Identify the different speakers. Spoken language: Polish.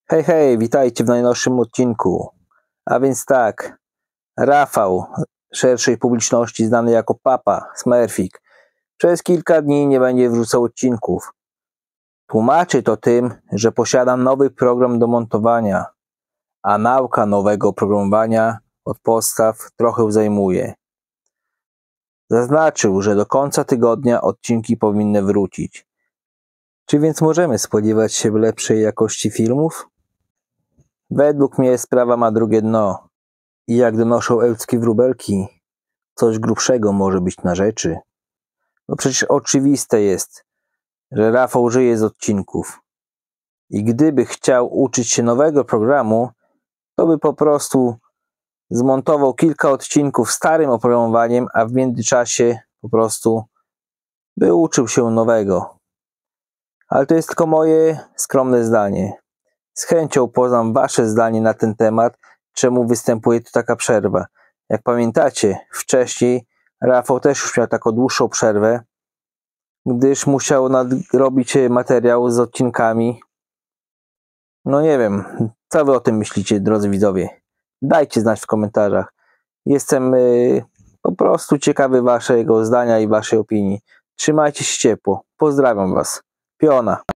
Speaker 1: Hej, hej, witajcie w najnowszym odcinku. A więc tak, Rafał, szerszej publiczności znany jako Papa Smurfik, przez kilka dni nie będzie wrzucał odcinków. Tłumaczy to tym, że posiada nowy program do montowania, a nauka nowego programowania od podstaw trochę zajmuje. Zaznaczył, że do końca tygodnia odcinki powinny wrócić. Czy więc możemy spodziewać się lepszej jakości filmów? Według mnie sprawa ma drugie dno i jak donoszą ełckie wróbelki, coś grubszego może być na rzeczy. Bo przecież oczywiste jest, że Rafał żyje z odcinków i gdyby chciał uczyć się nowego programu, to by po prostu zmontował kilka odcinków starym oprogramowaniem, a w międzyczasie po prostu by uczył się nowego. Ale to jest tylko moje skromne zdanie. Z chęcią poznam wasze zdanie na ten temat, czemu występuje tu taka przerwa. Jak pamiętacie, wcześniej Rafał też już miał taką dłuższą przerwę, gdyż musiał nadrobić materiał z odcinkami. No nie wiem, co wy o tym myślicie, drodzy widzowie? Dajcie znać w komentarzach. Jestem po prostu ciekawy waszego zdania i waszej opinii. Trzymajcie się ciepło. Pozdrawiam was. Piona.